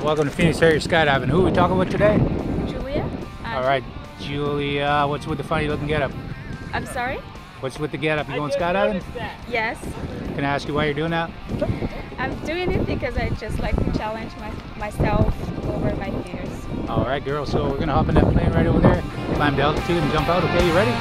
Welcome to Phoenix Area Skydiving. Who are we talking with today? Julia? All right, Julia, what's with the funny looking getup? I'm sorry? What's with the getup? You going skydiving? Yes. Can I ask you why you're doing that? I'm doing it because I just like to challenge myself over my fears. All right, girl, so we're going to hop in that plane right over there, climb to altitude and jump out. Okay, you ready?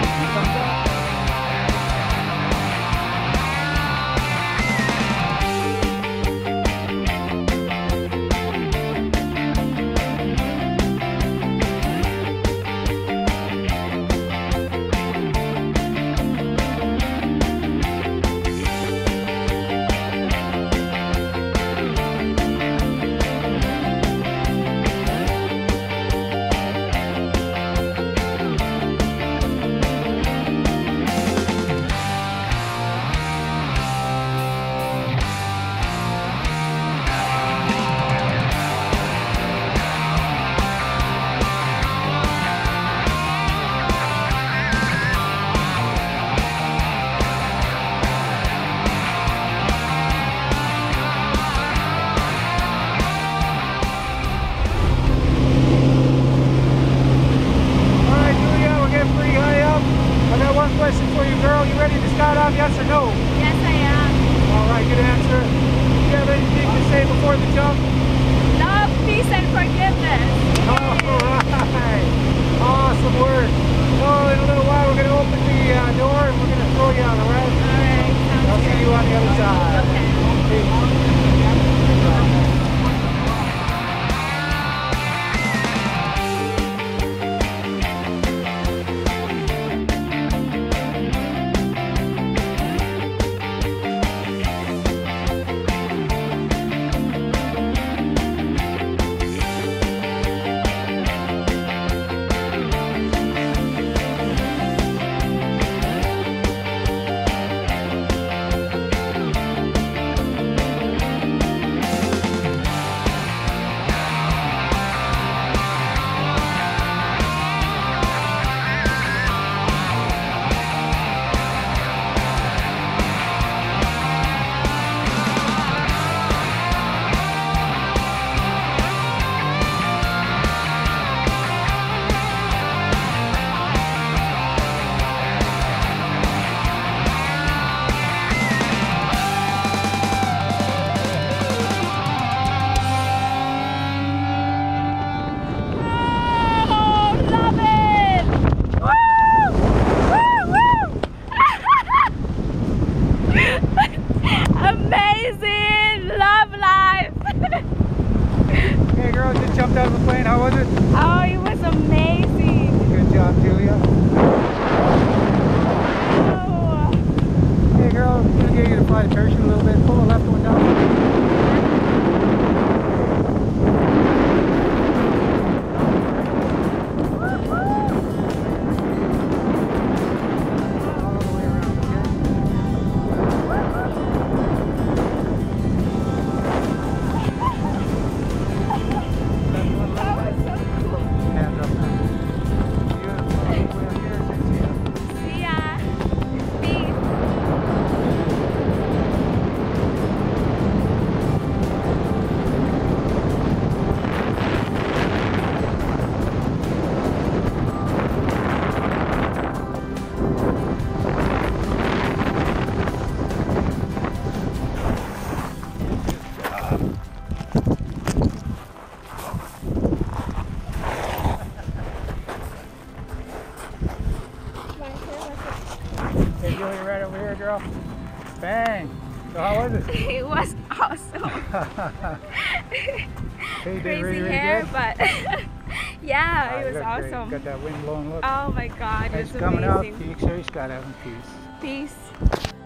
Question for you, girl. You ready to skydive, yes or no? Yes, I am. All right, good answer. Do you have anything to say before the jump? Love, peace, and forgiveness. All right. Awesome work. So in a little while, we're going to open the door and we're going to throw you out, all right? All right. I'll see you on the other side. Okay. Amazing! Love life! Okay, girl, just jumped out of the plane. How was it? Oh, it was amazing! Good job, Julia. Oh. Hey, girl, I'm going to get you to fly the parachute a little bit. Pull the left one down. Hey, Julia, right over here, girl. Bang! So how was it? It was awesome. Hey, you did Crazy really hair, good. but yeah, it was you look great. awesome. Got that wind blowing look. Oh my God, it Thanks was for coming out. amazing. Phoenix Area Skydiving. Peace. Peace.